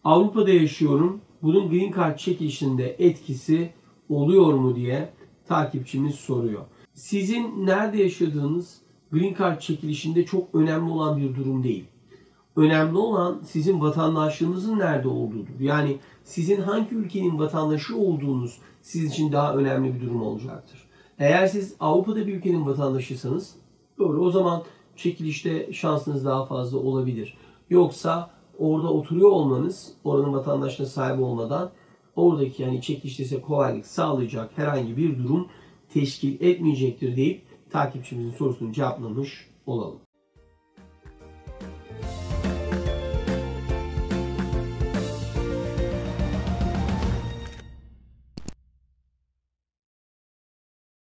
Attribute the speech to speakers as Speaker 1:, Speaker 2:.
Speaker 1: Avrupa'da yaşıyorum. Bunun Green Card çekilişinde etkisi oluyor mu diye takipçimiz soruyor. Sizin nerede yaşadığınız Green Card çekilişinde çok önemli olan bir durum değil. Önemli olan sizin vatandaşlığınızın nerede olduğudur. Yani sizin hangi ülkenin vatandaşı olduğunuz sizin için daha önemli bir durum olacaktır. Eğer siz Avrupa'da bir ülkenin vatandaşıysanız doğru, o zaman çekilişte şansınız daha fazla olabilir. Yoksa orada oturuyor olmanız, oranın vatandaşlığına sahip olmadan oradaki yani çekilişte size kolaylık sağlayacak herhangi bir durum teşkil etmeyecektir deyip takipçimizin sorusunu cevaplamış olalım.